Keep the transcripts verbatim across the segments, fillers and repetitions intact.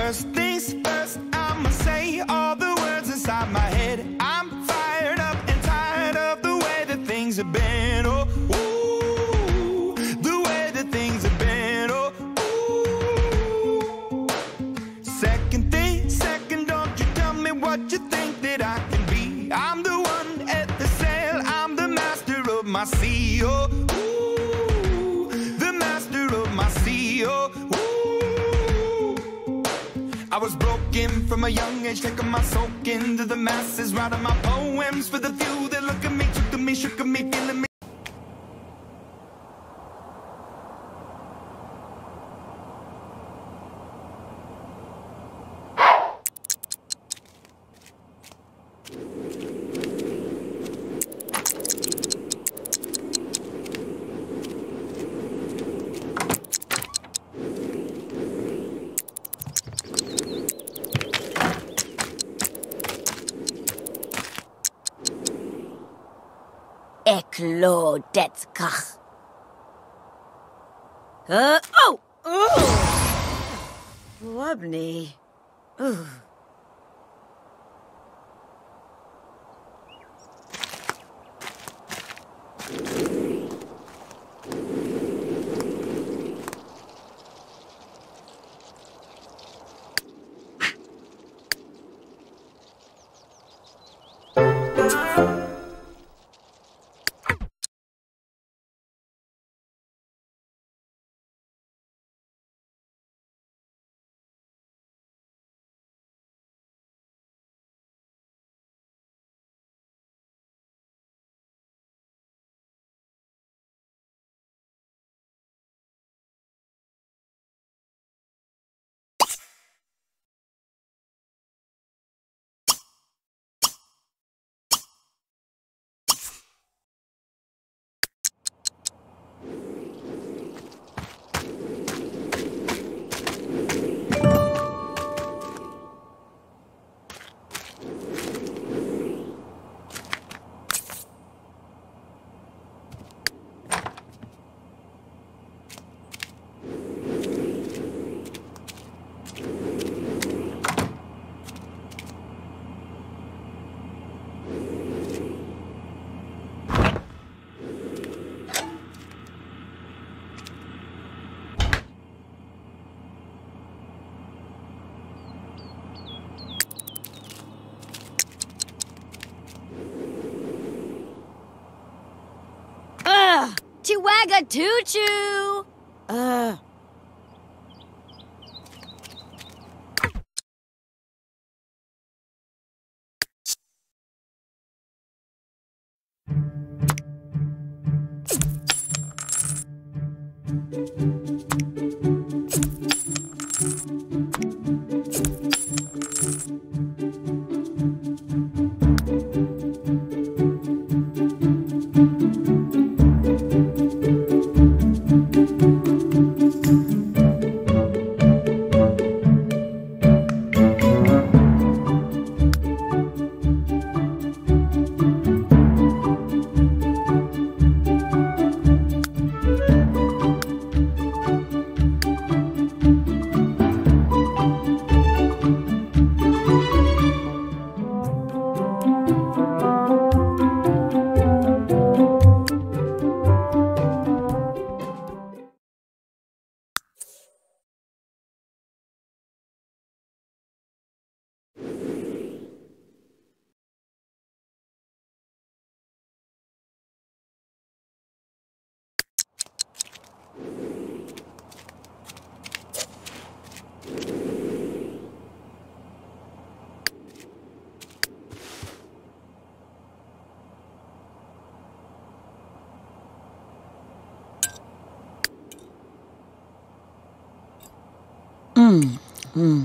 First things first, I'ma say all the words inside my head. I'm fired up and tired of the way that things have been. Oh, ooh, the way that things have been. Oh, ooh. Second thing, second, don't you tell me what you think that I can be. I'm the one at the sail, I'm the master of my sea. Oh, ooh, the master of my sea. Oh, ooh. I was broken from a young age, taking my soak into the masses, writing my poems for the few that look at me, took at me, shook at me, feeling me. Eklo detskach. Uh, oh! Oh! Wobney. Ooh. Chihuahua choo-choo! Uh... Mm. Mm.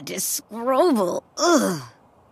Ugh, disgrobel. Ugh.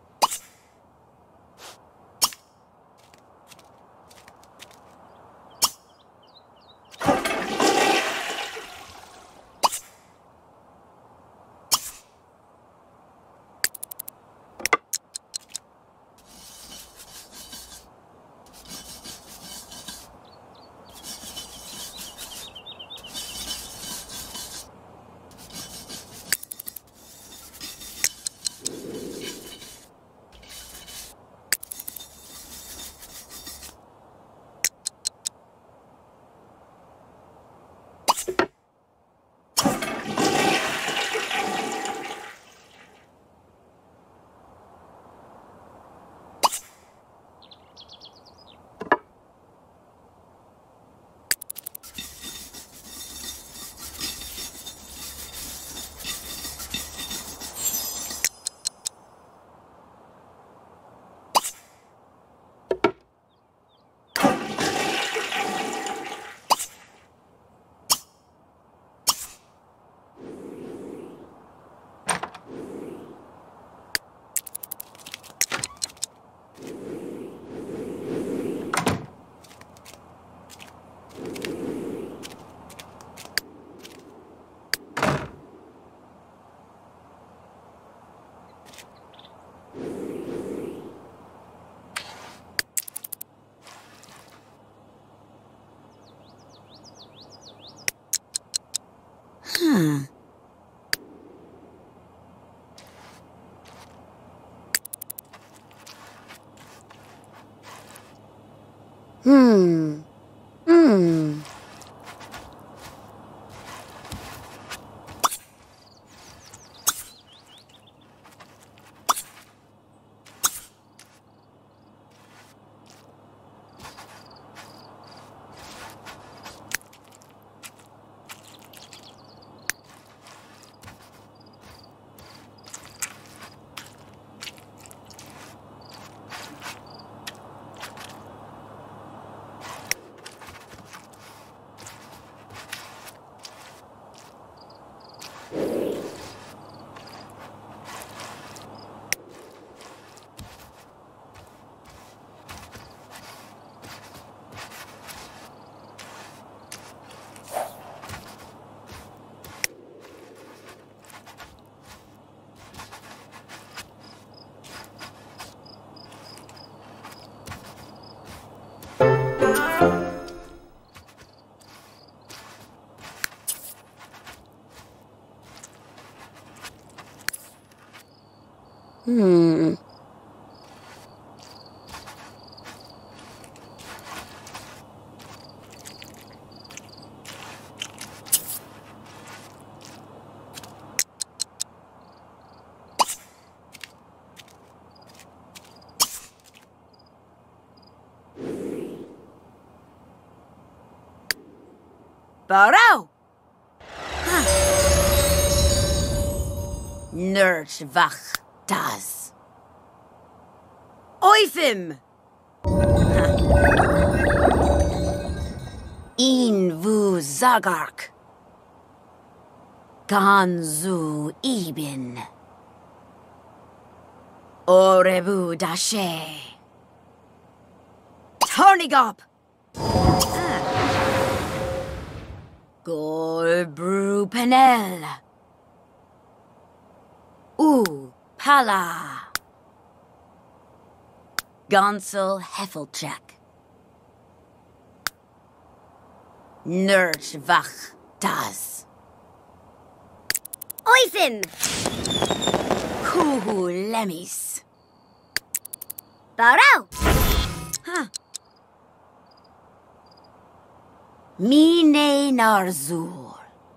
Hmm. Hmm. Hmm. Hmm. Barrow! Huh. Nerdwach das. Oifim! Invu Zagark. Ganzu Ibin. Orebu Dashe. Tornigop! Golbru Penel. U Pala. Gonsel Heffelcheck. Nerdwach das. Oifin! Kuhu Lemis. Barrow! Huh. Mine Narzur.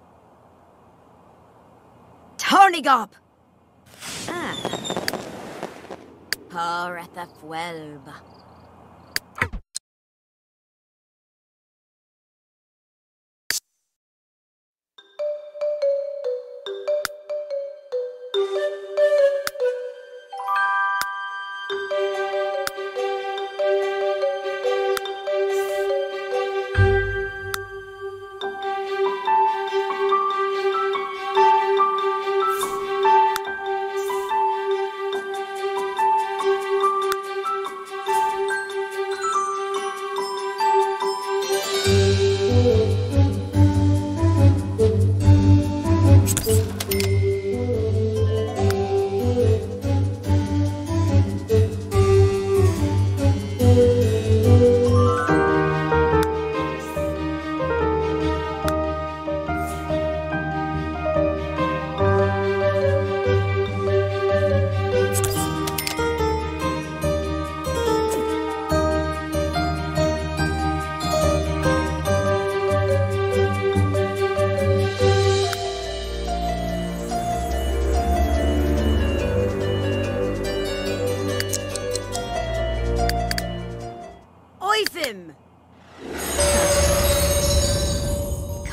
Tornigop! Ah. Paretha Fuelba.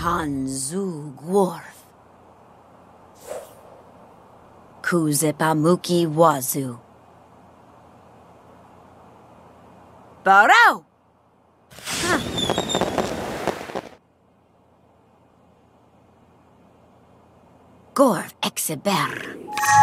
Hanzu Gworth. Kuzipamuki Wazu. Baro! Huh. Gorv Exeber.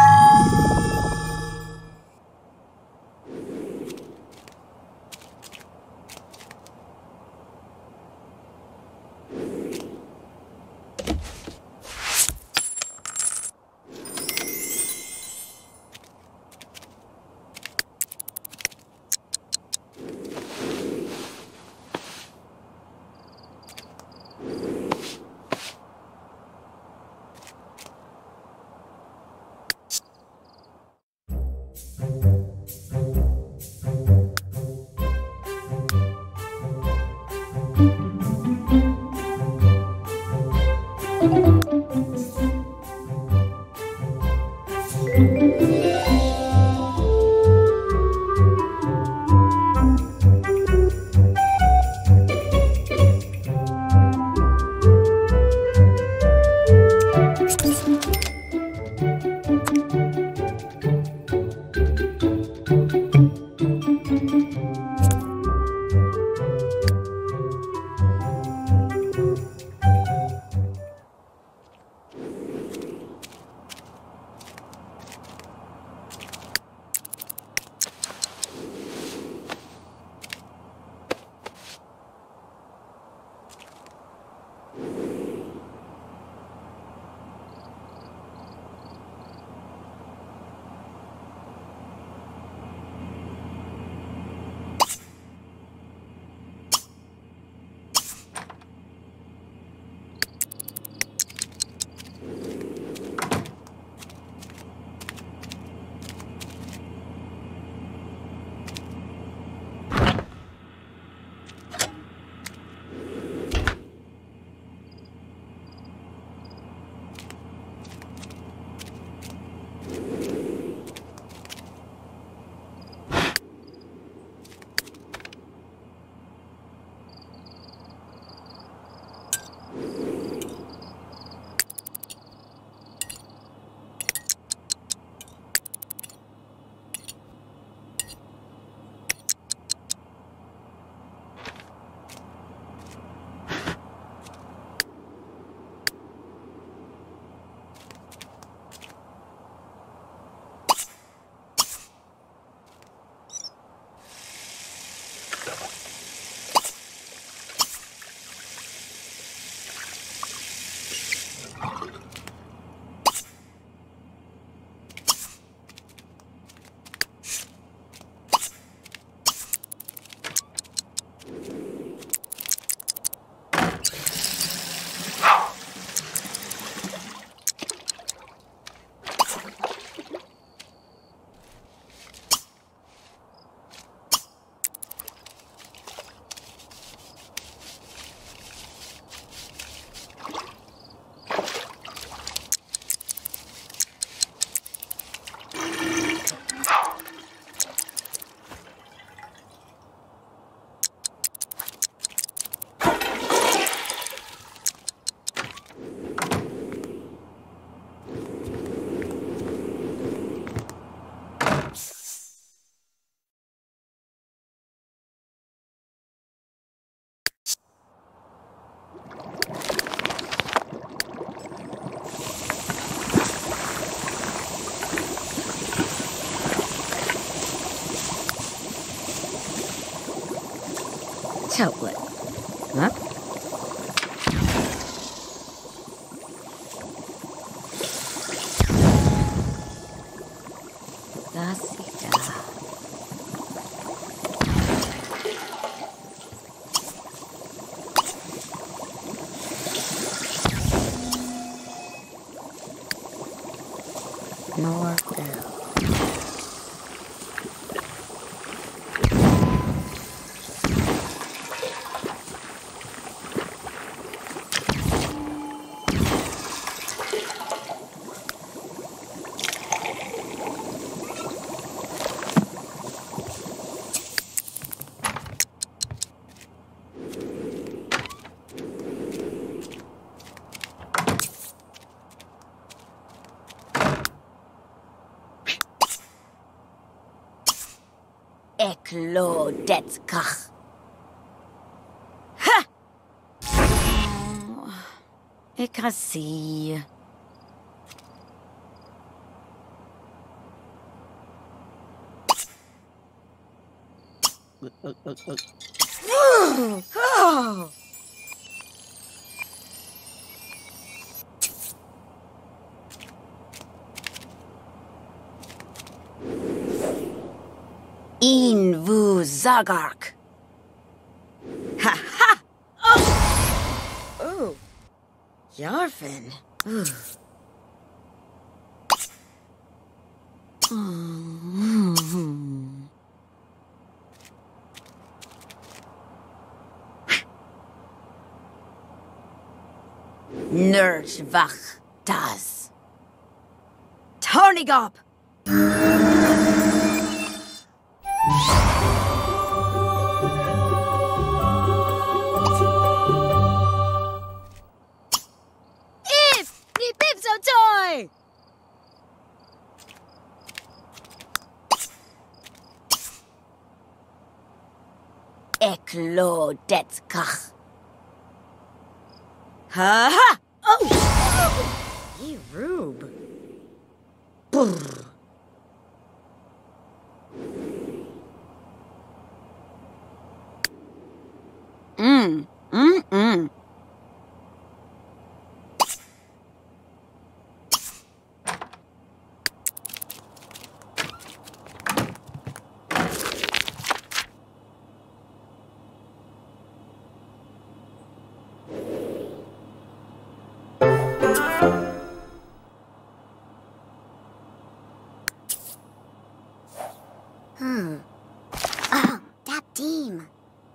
Chocolate. Huh? Dasita. Norville. Eklodetskach. Ha! Oh, ik ga zie. Oh. Invu Zagark. Ha ha! Oh! Oh! Yarvin. Ooh. Mm-hmm. Nerdwach das. Tornigop! If! Die Pipso toy! Eklodetskach. Ha ha! Oh! Ye rube. Brr. Mm, mm, mm. Hmm. Oh, that team.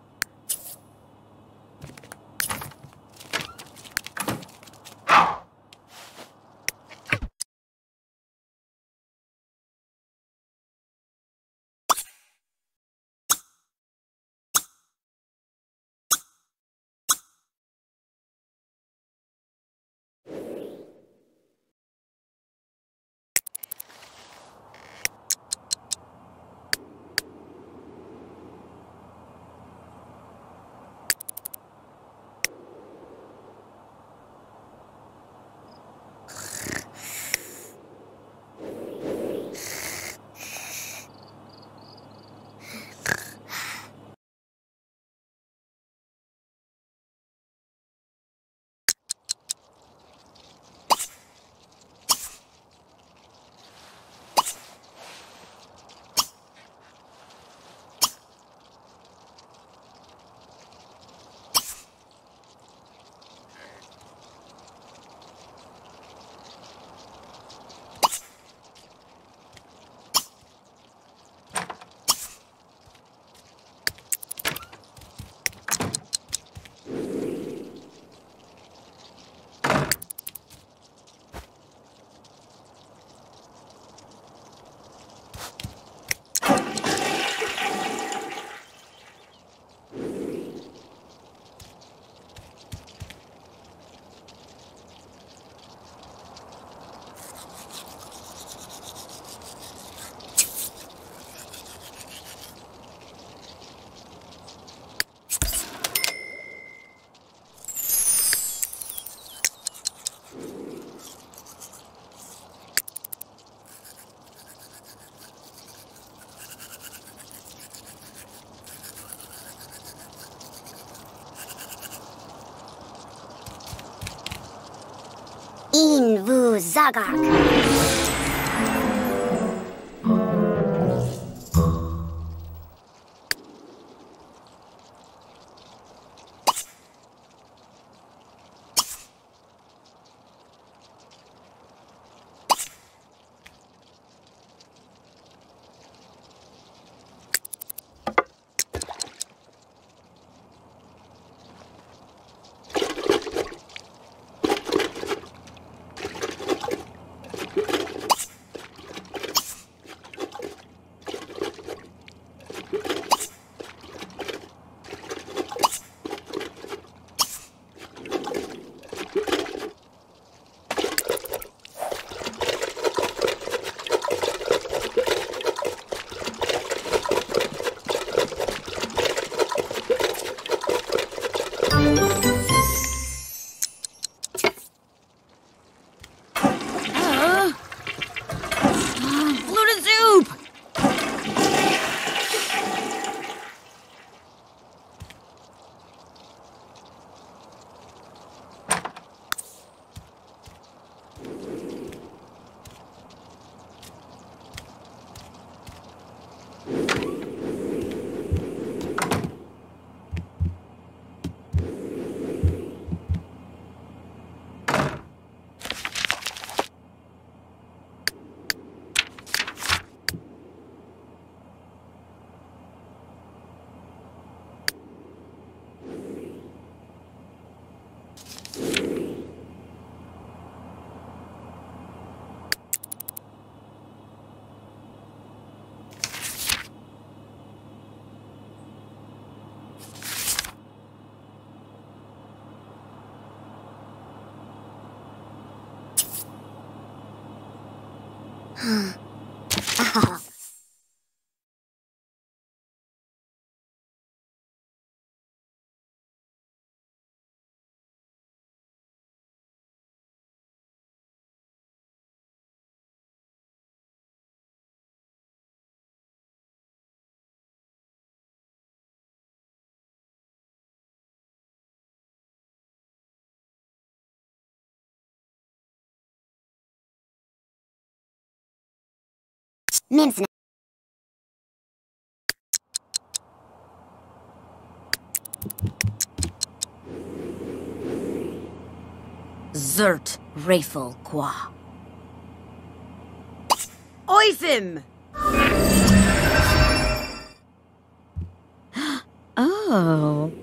Invu Zagark. Oh. Mince. Zert Rafel Qua. Oifim! Oh.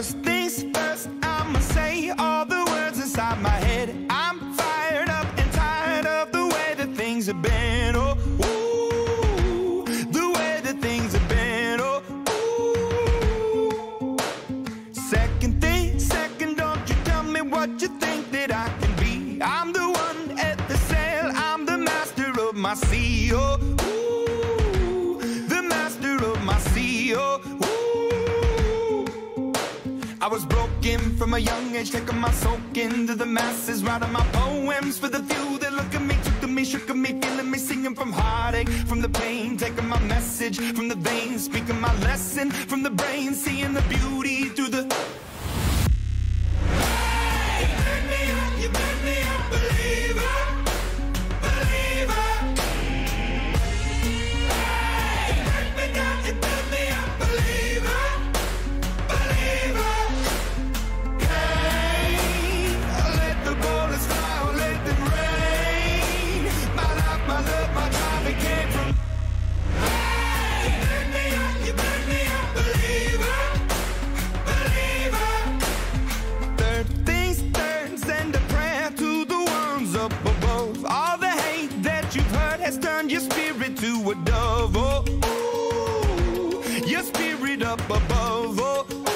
First things first, I'ma say all the words inside my head. I'm fired up and tired of the way that things have been. Oh, ooh, the way that things have been. Oh, ooh. Second thing, second, don't you tell me what you think that I can be. I'm the one at the sail, I'm the master of my sea. Oh, ooh, the master of my sea. Oh, ooh. I was broken from a young age, taking my soak into the masses, writing my poems for the few that look at me, took to me, shook at me, feeling me, singing from heartache, from the pain, taking my message from the veins, speaking my lesson from the brain, seeing the beauty through the... Hey, you burn me up, you burn me up, believer, believer. Hey, you burn me down, you burn me up, believer, believer. Turn your spirit to a dove, oh, ooh, your spirit up above, oh,